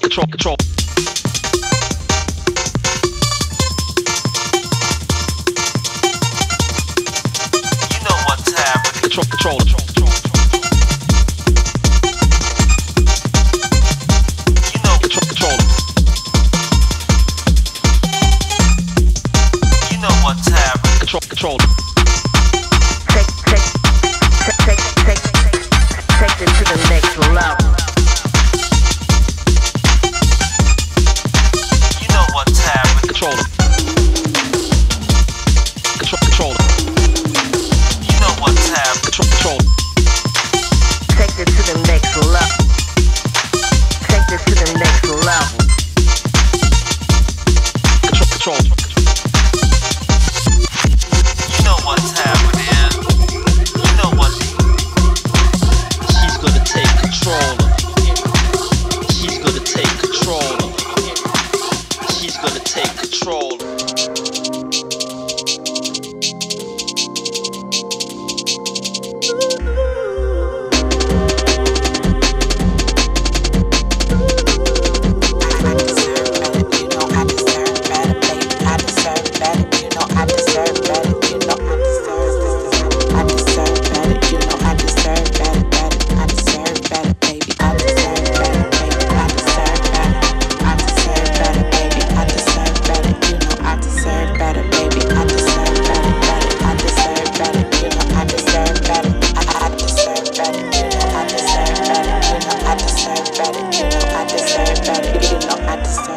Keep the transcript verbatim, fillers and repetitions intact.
control, control. You know what time. Control, control, control, control. You know, control, control. You know what time. Control, control. Take, take, take, take, take, take it to the next level. You know what time. Controller. Control, controller. You know what time. Control, control. Take it to the next level. Take it to the next level. Control, control. You know what's happening. You know what. She's gonna take control. She's gonna take control. She's gonna take control. I deserve better, you know I deserve better, you know I deserve